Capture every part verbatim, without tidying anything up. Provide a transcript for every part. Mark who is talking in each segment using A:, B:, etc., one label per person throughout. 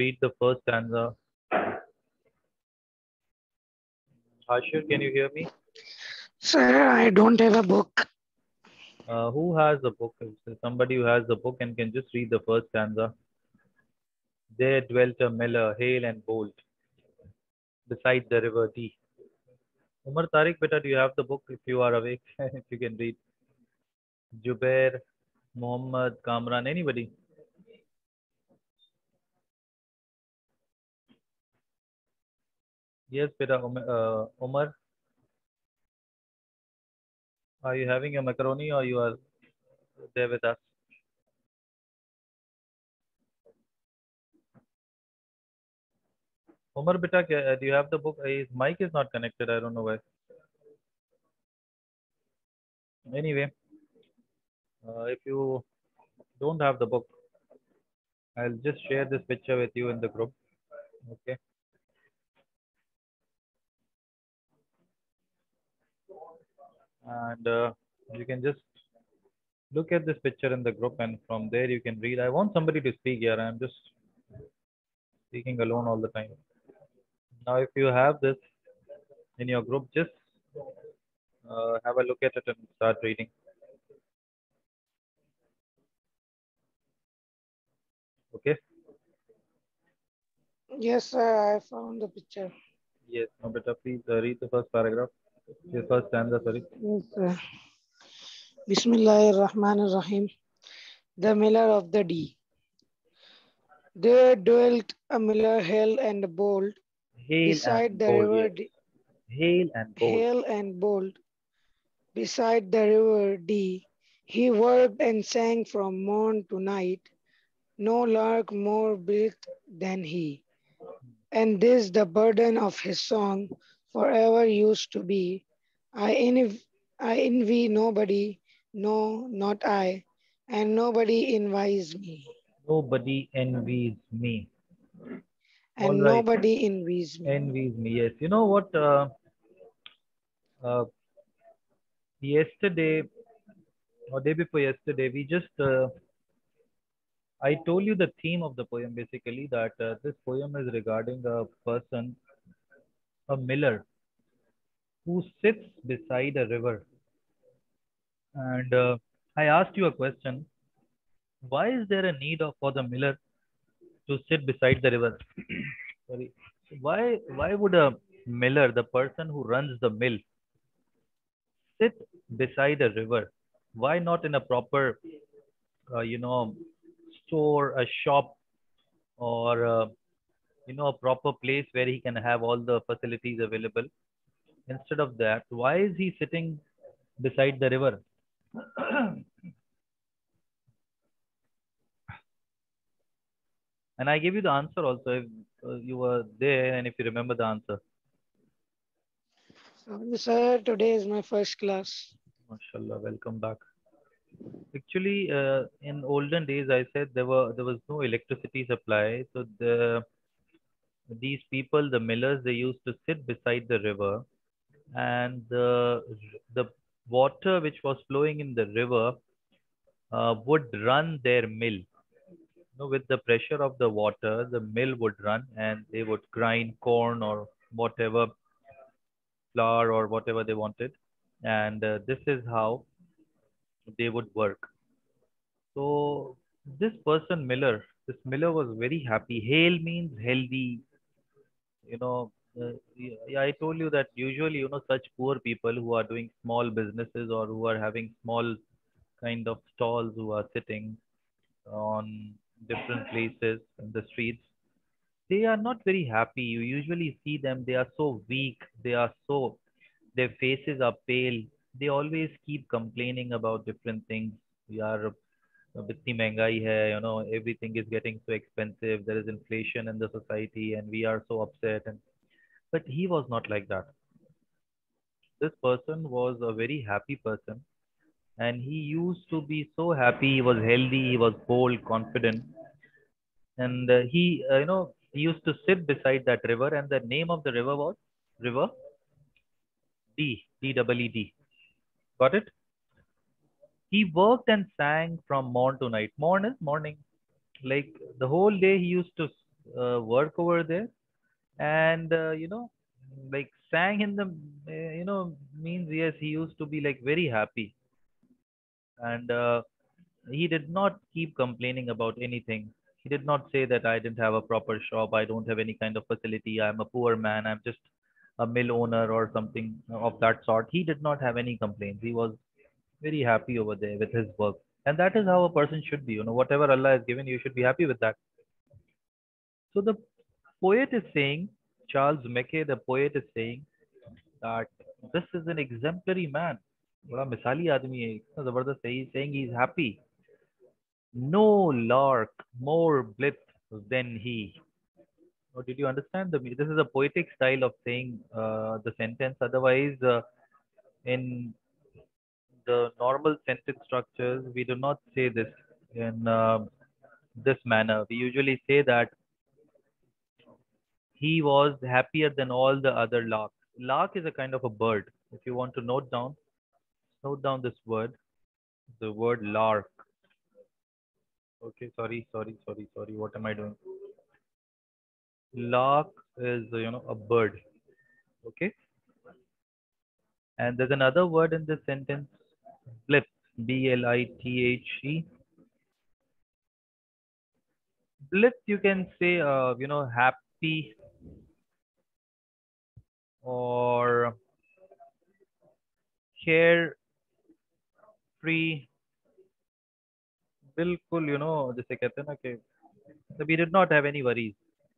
A: read the first stanza? Ashir, can you hear me?
B: Sir, I don't have a book.
A: Uh, who has the book? Is there somebody who has the book and can just read the first stanza? There dwelt a miller, hale and bold, beside the river Dee. Umar Tariq, beta, do you have the book if you are awake? If you can read. Jubair, Muhammad, Kamran, anybody? Yes, beta, Umar, uh, Umar, are you having your macaroni or you are there with us? Umar, beta, kya- do you have the book? Uh, His mic is not connected. I don't know why. Anyway, uh, if you don't have the book, I'll just share this picture with you in the group. Okay. And uh, you can just look at this picture in the group, and from there you can read. I want somebody to speak here. I'm just speaking alone all the time. Now, if you have this in your group, just uh, have a look at it and start reading. Okay.
B: Yes, sir, I found the picture.
A: Yes. Now, beta, please uh, read the first paragraph. The first stanza. Sorry.
B: Yes, sir. Bismillahir Rahmanir Rahim. The Miller of the Dee. There dwelt a miller hale and bold,
A: Hail and
B: beside the
A: bold.
B: river
A: Yes.
B: Dee,
A: Hail and bold.
B: hale and bold, beside the river Dee. He worked and sang from morn to night, no lark more breathed than he. And this the burden of his song forever used to be. I envy, I envy nobody, no, not I, and nobody envies me,
A: Nobody envies me. All
B: and
A: right.
B: nobody envies me.
A: Envies me. Yes. You know what? Uh, uh, yesterday or day before yesterday, we just uh, I told you the theme of the poem basically that uh, this poem is regarding a person, a miller, who sits beside a river. And uh, I asked you a question: why is there a need of for the miller to sit beside the river? Sorry, why why would a miller, the person who runs the mill, sit beside a river? Why not in a proper, uh, you know, store, a shop, or uh, you know, a proper place where he can have all the facilities available? Instead of that, why is he sitting beside the river? And I gave you the answer also if uh, you were there and if you remember the answer.
B: So, sir, today is my first class.
A: MashaAllah, welcome back. Actually, uh, in olden days, I said there were there was no electricity supply, so the these people, the millers, they used to sit beside the river, and the the water which was flowing in the river uh, would run their mill. You know, with the pressure of the water, the mill would run, and they would grind corn or whatever, flour or whatever they wanted, and uh, this is how they would work. So this person Miller, this Miller was very happy. Hale means healthy. You know, uh, yeah, I told you that usually, you know, such poor people who are doing small businesses or who are having small kind of stalls who are sitting on different places in the streets, they are not very happy. You usually see them, they are so weak, they are so, their faces are pale. They always keep complaining about different things. We are इतनी महंगाई है, you know, everything is getting so expensive, there is inflation in the society and we are so upset. And but he was not like that. This person was a very happy person, and he used to be so happy. He was healthy, he was bold, confident, and uh, he uh, you know, he used to sit beside that river, and the name of the river was River D, D double E D. Got it? He worked and sang from morn to night. Morn is morning. Like the whole day he used to uh, work over there, and uh, you know, like sang in the, uh, you know, means yes, he used to be like very happy, and uh, he did not keep complaining about anything. He did not say that I didn't have a proper shop, I don't have any kind of facility, I'm a poor man, I'm just a mill owner or something of that sort. He did not have any complaints. He was very happy over there with his work. And that is how a person should be. You know, whatever Allah has given, you should be happy with that. So the poet is saying, Charles Mackay, the poet is saying that this is an exemplary man. बड़ा मिसाली आदमी है, इतना जबरदस्त है. He is saying he is happy. No lark more blithe than he. Or did you understand the? This is a poetic style of saying uh, the sentence. Otherwise, uh, in the normal sentence structures, we do not say this in uh, this manner. We usually say that he was happier than all the other larks. Lark is a kind of a bird. If you want to note down, note down this word, the word lark. Okay, sorry, sorry, sorry, sorry. What am I doing? Lark is, you know, a bird. Okay, and there's another word in this sentence, blith, B L I T H E. Blith, you can say, uh, you know, happy or carefree. बिल्कुल, you know, जैसे कहते हैं ना कि we did not have any worries.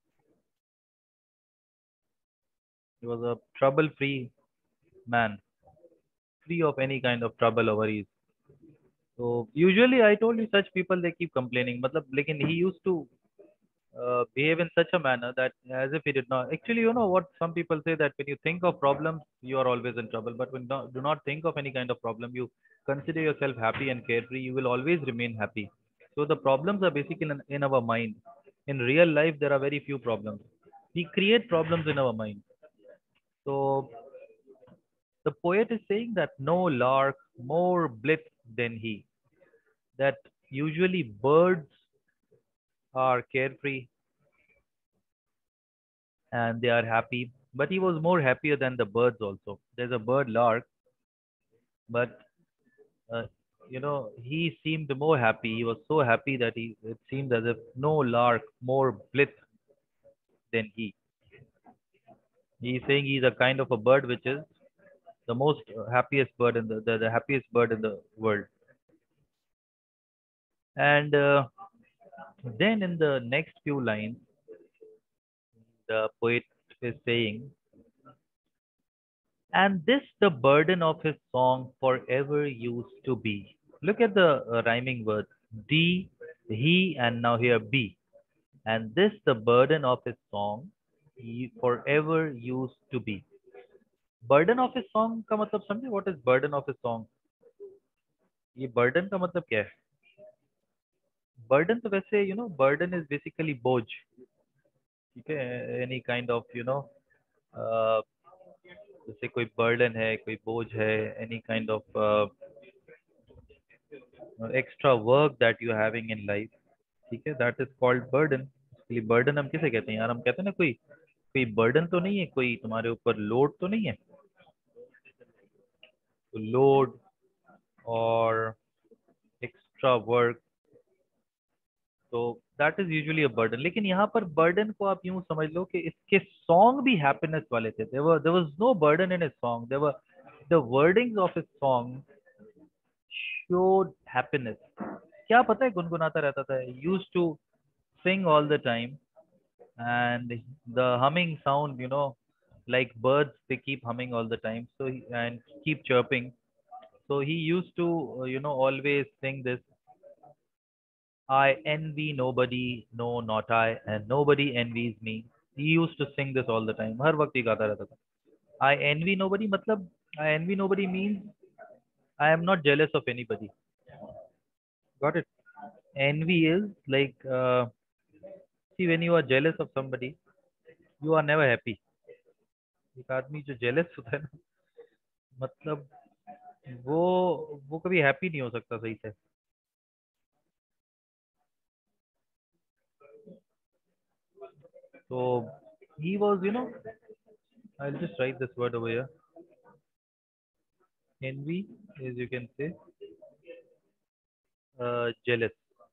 A: He was a trouble-free man, free of any kind of trouble or worries. So usually, I told you, such people they keep complaining. मतलब लेकिन he used to uh, behave in such a manner that as if he did not. Actually, you know what? Some people say that when you think of problems, you are always in trouble. But when do, do not think of any kind of problem, you consider yourself happy and carefree, you will always remain happy. So the problems are basically in, in our mind. In real life, there are very few problems. We create problems in our mind. So the poet is saying that no lark more blithe than he. That usually birds are carefree and they are happy. But he was more happier than the birds also. There's a bird lark, but uh, you know he seemed more happy. He was so happy that he it seemed as if no lark more blithe than he. He's saying he's a kind of a bird which is the most uh, happiest bird in the, the the happiest bird in the world. And uh, then in the next few lines, the poet is saying, and this the burden of his song forever used to be. Look at the uh, rhyming words, D, he, and now here be. And this the burden of his song he forever used to be. Burden of his song का मतलब समझे? What is burden of his song? ये burden का मतलब क्या है? Burden तो वैसे, you know, burden is basically बोझ. ठीक है? Any kind of, you know, uh, जैसे कोई burden है, कोई बोझ है, any kind of uh, extra work that you are having in life. ठीक है? That is called burden. इसके लिए burden हम किसे कहते हैं यार? हम कहते हैं ना कोई कोई burden तो नहीं है, कोई तुम्हारे ऊपर load तो नहीं है. तो load और extra work, तो that is usually a burden. लेकिन यहाँ पर बर्डन को आप यूं समझ लो कि इसके सॉन्ग भी हैप्पीनेस वाले थे. There were there was no burden in his song. There were the wordings of his song showed happiness. क्या पता है गुनगुनाता रहता था. Used to sing all the time, and the humming sound, you know, like birds, they keep humming all the time, so he, and keep chirping. So he used to uh, you know always sing this, I envy nobody, no, not I, and nobody envies me. He used to sing this all the time. हर वक्त ये गाता रहता था. I envy nobody मतलब I envy nobody means I am not jealous of anybody. Got it? Envy is like uh, see, when you are jealous of somebody, you are never happy. एक आदमी जो jealous होता है ना, मतलब वो वो कभी happy नहीं हो सकता सही से. So he was, you know, I'll just write this word over here. Envy, as you can say, uh, jealous.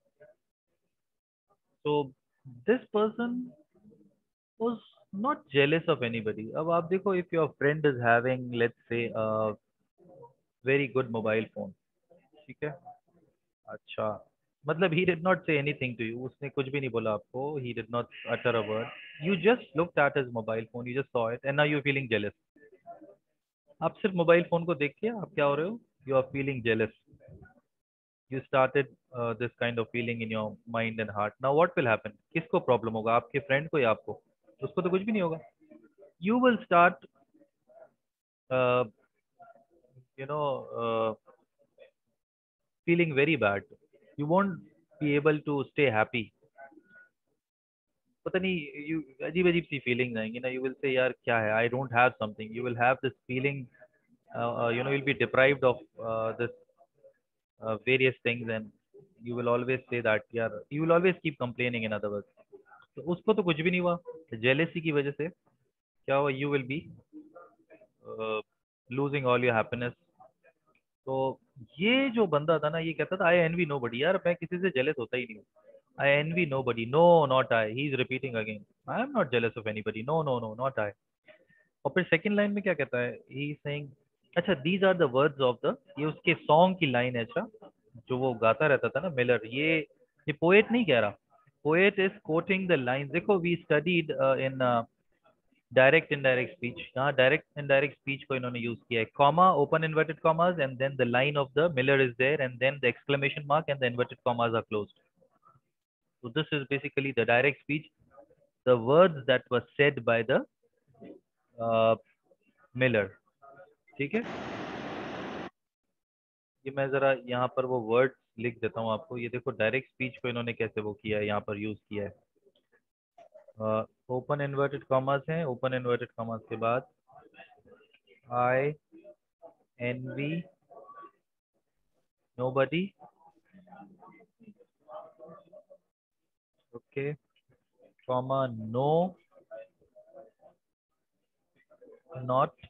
A: So this person was not jealous of anybody. अब आप देखो, if your friend is having, let's say, a very good mobile phone, ठीक है, अच्छा, मतलब he did not say anything to you, उसने कुछ भी नहीं बोला आपको, he did not utter a word, you just looked at his mobile phone, you just saw it, and now you're feeling jealous. आप सिर्फ मोबाइल फोन को देख के आप क्या हो रहे हो, you are feeling jealous. You started uh, this kind of feeling in your mind and heart. Now what will happen? किसको प्रॉब्लम होगा, आपके फ्रेंड को या आपको? उसको तो कुछ भी नहीं होगा. You will start uh, you know uh, feeling very bad. You won't be able to stay happy. पता नहीं, you अजीब अजीब सी फीलिंग आएंगी ना. You will say यार क्या है, I don't have something. You will have this feeling, uh, uh, you know, you'll be deprived of uh, this uh, various things, and you will always say that यार, you will always keep complaining, in other words. तो उसको तो कुछ भी नहीं हुआ, jealousy की वजह से क्या हुआ, you will be losing all your happiness. तो ये जो बंदा था ना, ये कहता था आई एनवी नो बडी, यार मैं किसी से जेलस होता ही नहीं हूँ. I envy nobody, no not I. He is repeating again, I am not jealous of anybody, no no no not I. और फिर सेकंड लाइन में क्या कहता है, ही सेइंग, अच्छा these are the words of the, ये उसके song की लाइन है. अच्छा, जो वो गाता रहता था ना मिलर, ये ये पोएट नहीं कह रहा. Poet is quoting the lines. देखो, we studied in direct indirect speech. यहाँ डायरेक्ट इनडायरेक्ट स्पीच को इन्होंने यूज किया है. Comma, open inverted commas, and then the line of the miller is there, and then the exclamation mark, and the inverted commas are closed. So this is basically the direct speech, the words that were said by the uh, Miller. ठीक है, ये मैं जरा यहाँ पर वो word लिख देता हूँ आपको. ये देखो डायरेक्ट स्पीच को इन्होंने कैसे वो किया है, यहाँ पर यूज किया है. ओपन इन्वर्टेड कॉमर्स है, ओपन इन्वर्टेड कॉमर्स के बाद I envy nobody, okay, comma, no not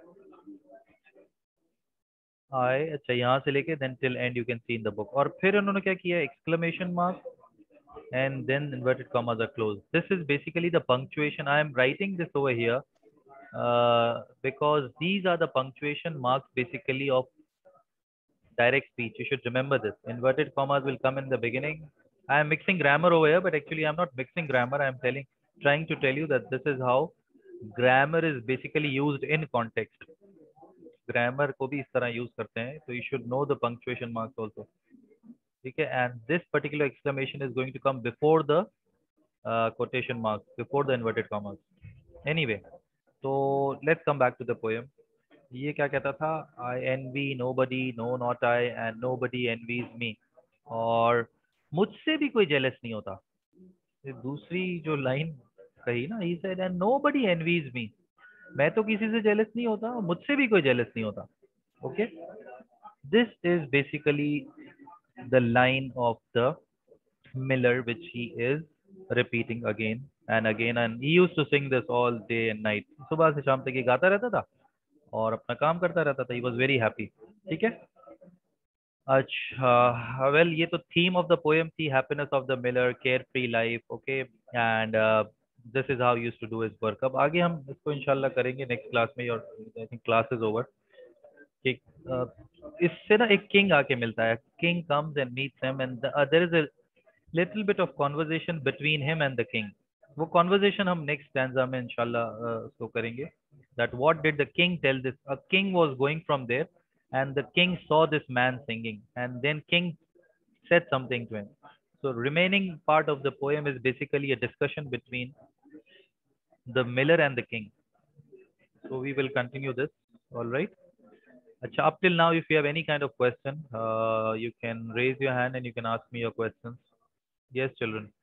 A: I. अच्छा, यहाँ से लेके then till end you can see in the book. और फिर उन्होंने क्या किया, exclamation mark, and then inverted commas are closed. This is basically the punctuation. I am writing this over here uh, because these are the punctuation marks basically of direct speech. You should remember this. Inverted commas will come in the beginning. I am mixing grammar over here, but actually I'm not mixing grammar. I am telling, trying to tell you that this is how grammar is basically used in context. Grammar को भी इस तरह use करते हैं. So you should know the punctuation marks also. ठीक है, and this particular exclamation is going to come before the uh, quotation marks, before the inverted commas. Anyway, so let's come back to the poem. ये क्या कहता था, I envy nobody, no not I, and nobody envies me. और मुझसे भी कोई jealous नहीं होता. ये दूसरी जो लाइन कही ना, he said and nobody envies me. मैं तो किसी से jealous नहीं होता, मुझसे भी कोई jealous नहीं होता. Okay, this is basically the line of the Miller, which he is repeating again and again, and he used to sing this all day and night. सुबह से शाम तक ये गाता रहता था और अपना काम करता रहता था. He was very happy. ठीक है. अच्छा, well, ये तो theme of the poem थी, happiness of the Miller, carefree life. Okay, and uh, this is how he used to do his work. अब आगे हम इसको इंशाल्लाह करेंगे next class में, और I think class is over. ठीक, uh, इससे ना एक king आके मिलता है. King comes and meets him, and the, uh, there is a little bit of conversation between him and the king. वो conversation हम next stanza में इंशाल्लाह uh, उसको करेंगे. That what did the king tell this? A king was going from there, and the king saw this man singing, and then king said something to him. So remaining part of the poem is basically a discussion between the miller and the king. So we will continue this. All right. Achha, up till now, if you have any kind of question, uh, you can raise your hand and you can ask me your questions. Yes, children.